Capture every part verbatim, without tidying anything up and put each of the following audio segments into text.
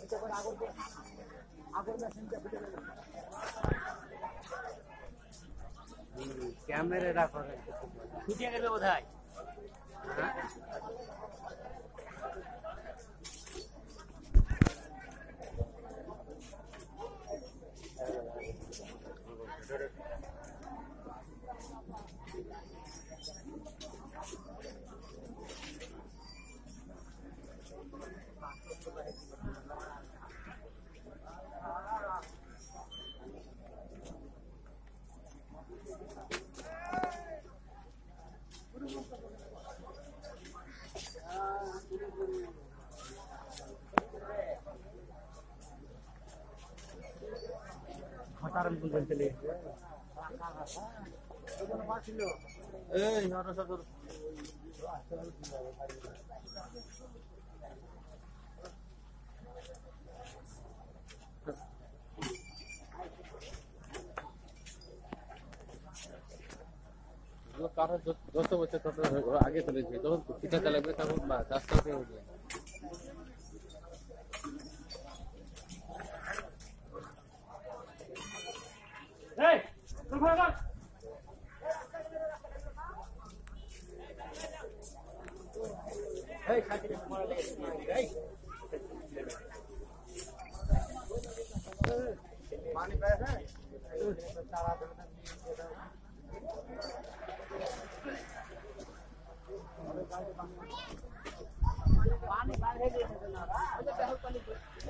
Camera রাখো ফুটিয়ে গেলে বোধহয় Mataram pun bentele. Eh, harus satu. वो कार दोस्तों बच्चे तो आगे चले गए तो पीछे चले गए तब रास्ता पे हो गया Hey, come on up. Hey, खाते हैं हमारा लेके hey. पानी पे है सारा पानी बाहर है ना मुझे पहले पानी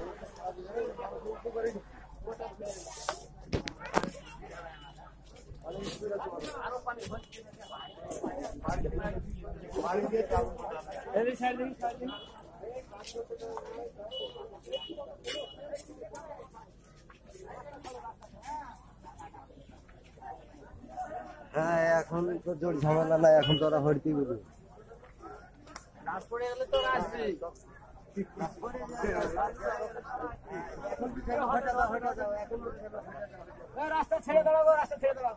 হ্যাঁ এখন তো জোর ঝামেলা নাই এখন তো ওরা হরতি গুলো রাত পড়ে গেলে তো আসবে রাস্তা ছেড়ে দাও রাস্তা ছেড়ে দাও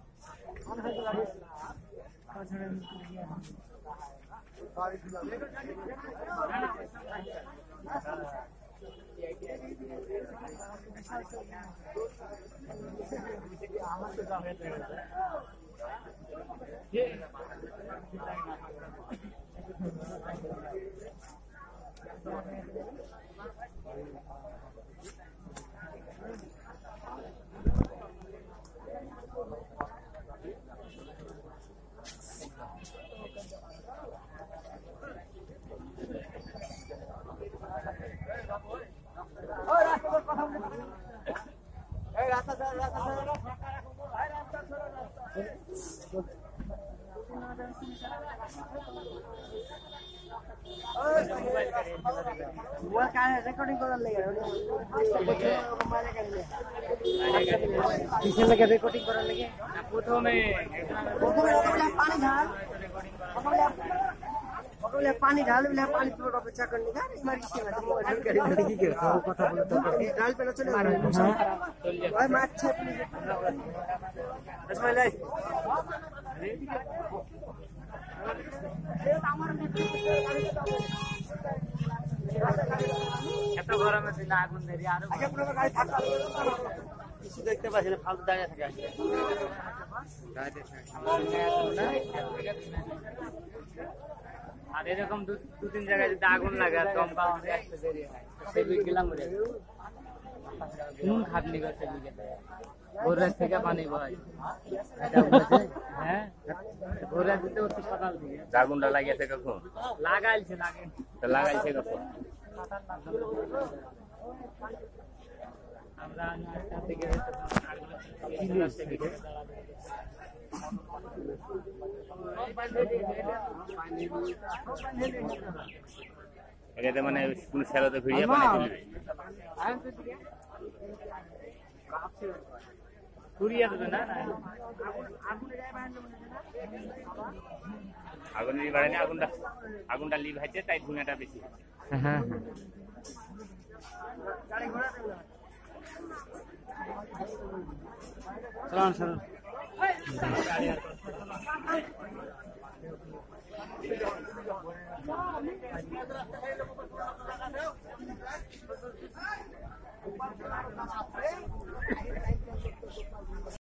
Buat kan recording koran lagi. किसे लगे recording koran lagi? फोटो में फोटो में पानी ढाल पकड़ले पानी ढाल ले पानी थोड़ा बचा करने का हमारी से तो मोबाइल कर लड़की के কথা বলে তো ढाल पे ना चले भाई मैं अच्छा बस मैं ले এত গরমে দিন আগুন ধরে আর আগে পুরো গাড়ি থাকা কিছু দেখতে পাচ্ছি না ফালতু দাঁড়িয়ে থাকে আসলে গাড়ি আর এরকম দু তিন জায়গায় যদি আগুন লাগে দমকা অনেক আসতে দেরি হয় সেদিক গেলাম রে কোন খাটনি করতে দিকে ভোর রাত থেকে পানি বয় এটা বলছে হ্যাঁ ভোর রাত দিতে অতি সকাল থেকে আগুনটা লাগিয়েছে কখন লাগাইছে লাগে তো লাগাইছে কখন আমরা একটা থেকে আগুন আসছে দিকে এটাতে মানে কোন সেলাতে ভিড়িয়ে পানি তুলবে পুরিয়া দেবে না আগুনের বাড়ানি আগুনটা আগুনটা লিভ হচ্ছে তাই ধুঁয়াটা বেশি হ্যাঁ চলুন চলুন গাড়ি না